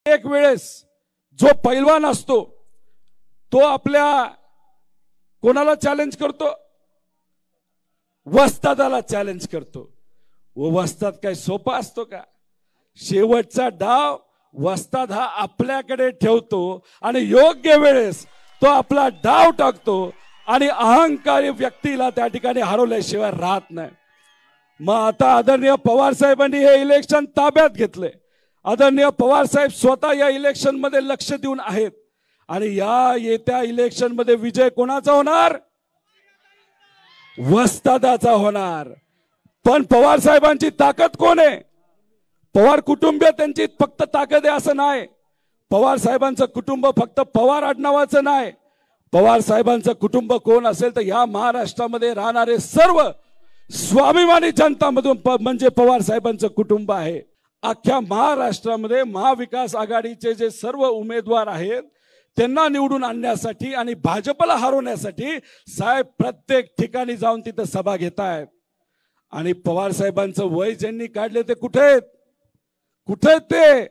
एक वेळेस जो पैलवान असतो तो आपल्या कोणाला चॅलेंज करतो? वस्तादाला चॅलेंज करतो. वस्ताद काय सोपा असतो का? शेवटचा डाव वस्ताद हा आपल्याकडे ठेवतो आणि योग्य वेळेस तो आपला डाव टाकतो आणि अहंकारी व्यक्तीला त्या ठिकाणी हरवल्याशिवाय राहत नाही. मग आता आदरणीय पवार साहेबांनी हे इलेक्शन ताब्यात घेतले. आदरणीय पवार साहेब स्वतः या इलेक्शन मध्ये लक्ष देऊन आहेत आणि या येत्या इलेक्शन मध्ये विजय कोणाचा होणार? वस्तादाचा होणार. पण पवार साहेबांची ताकद कोण आहे? पवार कुटुंबीय त्यांची फक्त ताकद आहे असं नाही. पवार साहेबांचं कुटुंब फक्त पवार आडनावाचं नाही. पवार साहेबांचं कुटुंब कोण असेल तर या महाराष्ट्रामध्ये राहणारे सर्व स्वाभिमानी जनतामधून म्हणजे पवार साहेबांचं कुटुंब आहे. अख्ख्या महाराष्ट्रामध्ये महाविकास आघाडीचे जे सर्व उमेदवार आहेत त्यांना निवडून आणण्यासाठी आणि भाजपला हरवण्यासाठी साहेब प्रत्येक ठिकाणी जाऊन तिथे सभा घेत आहेत. आणि पवार साहेबांचं वय ज्यांनी काढले ते कुठे आहेत? कुठे आहेत ते?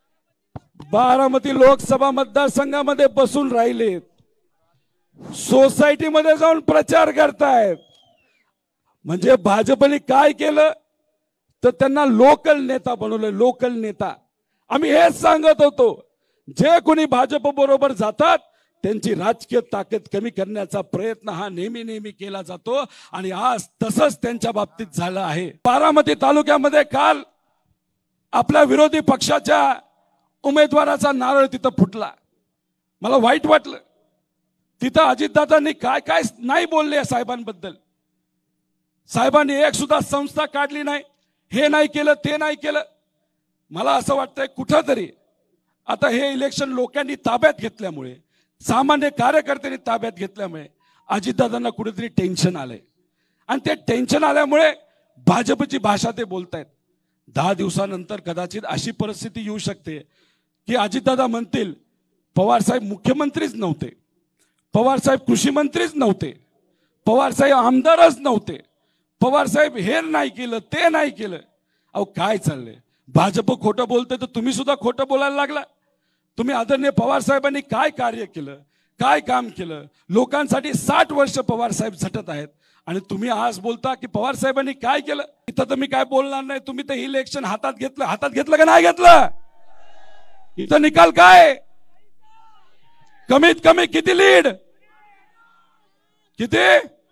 बारामती लोकसभा मतदारसंघामध्ये बसून राहिलेत. सोसायटीमध्ये जाऊन प्रचार करतायत. म्हणजे भाजपने काय केलं तर त्यांना लोकल नेता बनवलं. लोकल नेता. आम्ही हेच सांगत होतो, जे कोणी भाजप बरोबर जातात त्यांची राजकीय ताकद कमी करण्याचा प्रयत्न हा नेहमी केला जातो आणि आज तसंच त्यांच्या बाबतीत झालं आहे. बारामती तालुक्यामध्ये काल आपल्या विरोधी पक्षाच्या उमेदवाराचा नारळ तिथं फुटला. मला वाईट वाटलं. तिथं अजितदादांनी काय काय नाही बोलले साहेबांबद्दल. साहेबांनी एक सुद्धा संस्था काढली नाही, हे नाही केलं, ते नाही केलं. मला असं वाटतंय कुठंतरी आता हे इलेक्शन लोकांनी ताब्यात घेतल्यामुळे, सामान्य कार्यकर्त्यांनी ताब्यात घेतल्यामुळे अजितदादांना कुठेतरी टेन्शन आलंय आणि ते टेन्शन आल्यामुळे भाजपची भाषा ते बोलतायत. 10 दिवसानंतर कदाचित अशी परिस्थिती येऊ शकते की अजितदादा म्हणतील पवार साहेब मुख्यमंत्रीच नव्हते, पवार साहेब कृषी मंत्रीच नव्हते, पवार साहेब आमदारच नव्हते, पवार साहेब हे नाही केलं, ते नाही केलं. अहो काय चाललंय? भाजप खोटं बोलते तर तुम्ही सुद्धा खोटं बोलायला लागला. तुम्ही आदरणीय पवार साहेबांनी काय कार्य केलं, काय काम केलं? लोकांसाठी 60 वर्ष पवार साहेब झटत आहेत आणि तुम्ही आज बोलता की पवार साहेबांनी काय केलं. इथं तर मी काय बोलणार नाही. तुम्ही तर इलेक्शन हातात घेतलं का नाही घेतलं? इथं निकाल काय? कमीत कमी किती लीड? किती?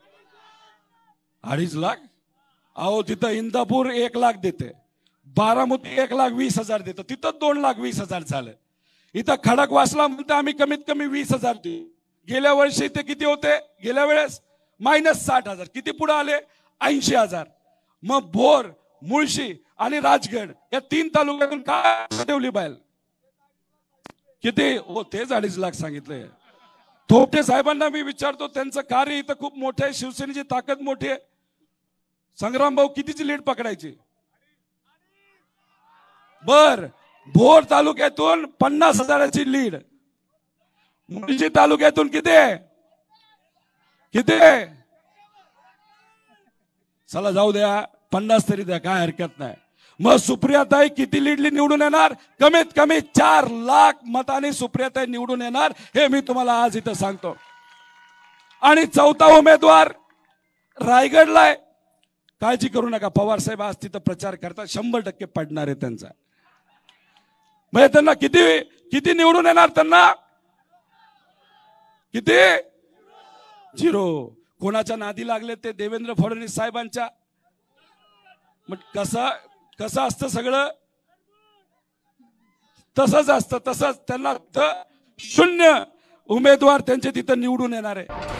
2.5 लाख. अहो तिथं इंदापूर 1 लाख देते, बारामती 1,20,000 देतं, तिथं 2,20,000 झालं. इथं खडकवासला म्हणते आम्ही कमीत कमी 20,000 देऊ. गेल्या वर्षी ते किती होते? गेल्या वेळेस -60,000. किती पुढे आले? 80,000. मग भोर, मुळशी आणि राजगड या 3 तालुक्यातून काय ठेवली बाहेर? किती हो? तेच 2.5 लाख सांगितले. थोपटे साहेबांना मी विचारतो, त्यांचं कार्य इथं खूप मोठं आहे, शिवसेनेची ताकद मोठी आहे. संग्राम भाऊ कितीची लीड पकडायची? बर, भोर तालुक्यातून 50,000ची लीड, मुळशी तालुक्यातून किती? चला जाऊ द्या, 50 तरी द्या, काय हरकत नाही. मग सुप्रियाताई किती लीडली निवडून येणार? कमीत कमी 4 लाख मतांनी सुप्रियाताई निवडून येणार, हे मी तुम्हाला आज इथं सांगतो. आणि 4था उमेदवार रायगडला आहे. काळजी करू नका, पवार साहेब आज तिथं प्रचार करतात, 100% पडणार आहे त्यांचा. म्हणजे त्यांना किती निवडून येणार? त्यांना किती? 0. कोणाच्या नादी लागले ते? देवेंद्र फडणवीस साहेबांच्या. मग कसं असतं सगळं? तसंच असतं. तसंच त्यांना 0 उमेदवार त्यांचे तिथं निवडून येणार आहे.